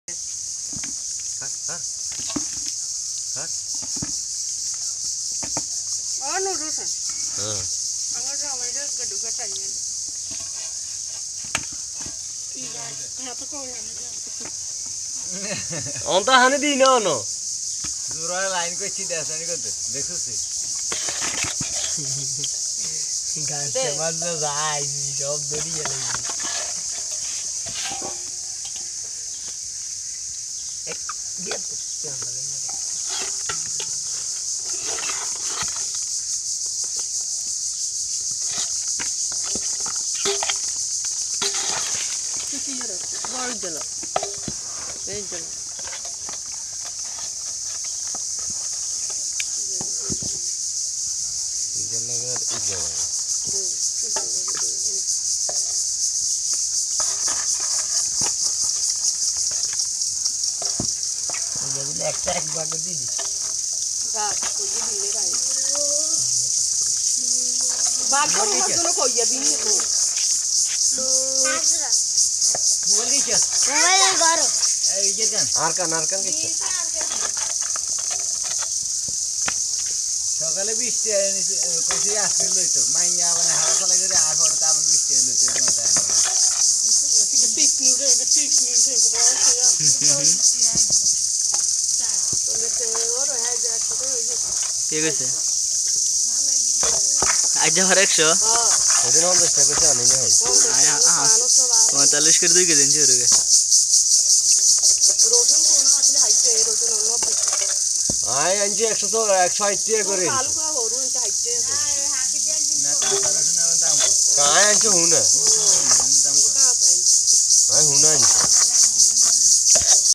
অন্তা হানি দি না ন জোরা লাইন কইছি দেখানি করতে দেখছছি গাছে মাঝে যাই সব দড়ি গেল এক দিয়ে তো বড় দিল এই দিল একটা এক ভাগ দিদি রাত কই দিলে রাই ভাগ করে জন্য কই যাবি নি তো হাজরা মোবাইল দিছ মোবাইল গরো এই যেখান আর কান কিছু সকালে বৃষ্টি কইছি আসছিল লইতো মাইয়া মানে হাওয়া চলে গেলে আর পরে তা আবার বৃষ্টি লইতো এটা পিকনিক রে ঠিক আছে আজ যা 100 সেদিন 50 টাকা কইছে আনি নাই 45 করে 2 কেজি জোরে রসুন কোন আসলে হাইতে রসুন 90 আই আনজি 160 টাকা করে আলু কা হরু আনতে হাইতে না তা রসুন দাম কায় আনছো হুনা